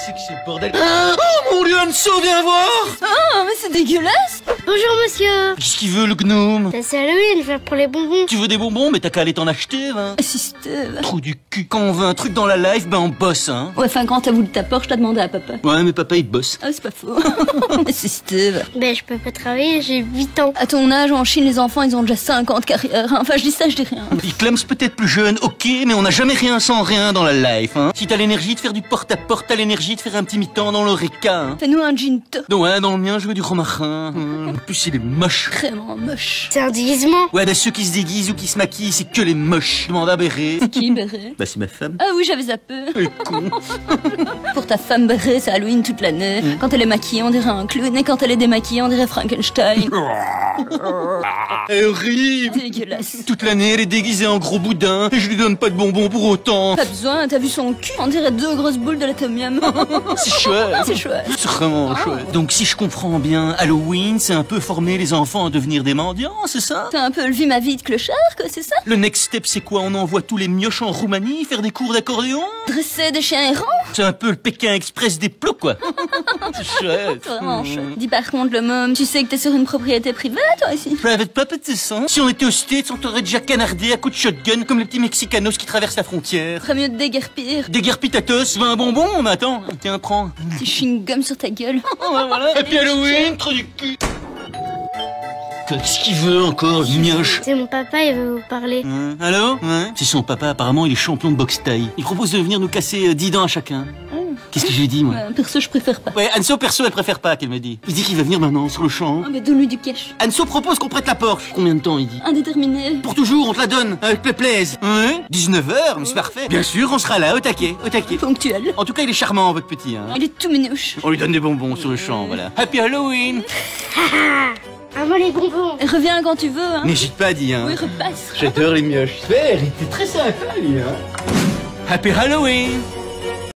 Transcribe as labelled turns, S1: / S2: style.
S1: c'est que c'est le bordel? Oh mon Dieu, Anso, viens voir!
S2: Oh, mais c'est dégueulasse!
S3: Bonjour monsieur.
S1: Qu'est-ce qu'il veut, le gnome?
S3: Ben, c'est Halloween, je viens pour les bonbons.
S1: Tu veux des bonbons, mais t'as qu'à aller t'en acheter, hein?
S2: Assiste.
S1: Trou du cul. Quand on veut un truc dans la life, ben on bosse, hein?
S2: Ouais, enfin, quand t'as voulu ta Porsche, t'as demandé à papa.
S1: Ouais, mais papa, il bosse.
S2: Ah, c'est pas faux. Assiste.
S3: Ben je peux pas travailler, j'ai 8 ans.
S2: À ton âge, en Chine, les enfants, ils ont déjà 50 carrières. Hein. Enfin, je dis ça, je dis rien.
S1: Il clame peut-être plus jeune, ok, mais on n'a jamais rien sans rien dans la life, hein? Si t'as l'énergie de faire du porte-à-porte, t'as l'énergie de faire un petit mi-temps dans l'Oreca, hein?
S2: Fais-nous un ginto.
S1: Non, ouais, dans le mien, je veux du romarin. En plus, il est moche.
S2: Vraiment moche.
S3: C'est un déguisement.
S1: Ouais, bah ceux qui se déguisent ou qui se maquillent, c'est que les moches. Demande à Béré.
S2: C'est qui, Béré?
S1: Bah c'est ma femme.
S2: Ah oui, j'avais zappé.
S1: Elle est con.
S2: Pour ta femme, Béré, c'est Halloween toute l'année. Quand elle est maquillée, on dirait un clown. Et quand elle est démaquillée, on dirait Frankenstein.
S1: Elle est horrible.
S2: Dégueulasse.
S1: Toute l'année, elle est déguisée en gros boudin. Et je lui donne pas de bonbons pour autant.
S2: Pas besoin, t'as vu son cul? On dirait 2 grosses boules de l'atomium.
S1: C'est chouette.
S2: C'est chouette.
S1: C'est vraiment chouette. Donc si je comprends bien, Halloween, c'est un peu former les enfants à devenir des mendiants, c'est ça?
S2: T'as un peu levé ma vie de clochard, quoi, c'est ça?
S1: Le next step, c'est quoi? On envoie tous les mioches en Roumanie faire des cours d'accordéon?
S2: Dresser des chiens errants?
S1: C'est un peu le Pékin Express des plots, quoi. C'est chouette.
S2: C'est vraiment chouette. Dis par contre, le môme, tu sais que t'es sur une propriété privée, toi, ici?
S1: Private property, ça. Si on était aux States, on t'aurait déjà canardé à coups de shotgun comme les petits Mexicanos qui traversent la frontière.
S2: Ferait mieux de déguerpir.
S1: Déguerpitatos, 20 bonbons, mais attends, tiens, prends.
S2: Petit chewing-gum sur ta gueule.
S1: Voilà. Happy Halloween, trop du cul. Qu'est-ce qu'il veut encore, le mioche?
S3: C'est mon papa, il veut vous parler.
S1: Allô? Ouais. C'est son papa, apparemment, il est champion de boxe taille. Il propose de venir nous casser 10 dents à chacun. Qu'est-ce que j'ai dit, moi?
S2: Perso, je préfère pas.
S1: Ouais, Anso, perso, elle préfère pas, qu'elle me dit. Il dit qu'il va venir maintenant, sur le champ.
S2: Ah, mais donne-lui du cash.
S1: Anso propose qu'on prête la Porsche. Combien de temps, il dit?
S2: Indéterminé.
S1: Pour toujours, on te la donne, avec le plaise. Ouais, 19h, mais c'est parfait. Bien sûr, on sera là, au taquet, au taquet.
S2: Ponctuel.
S1: En tout cas, il est charmant, votre petit, hein.
S2: Il est tout minouche.
S1: On lui donne des bonbons sur le champ, voilà. Happy Halloween.
S3: Ah moi les bonbons.
S2: Reviens quand tu veux, hein.
S1: N'hésite pas, dis, hein.
S2: Oui, repasse.
S1: J'adore les mioches. Il était très sympa, lui, hein. Happy Halloween.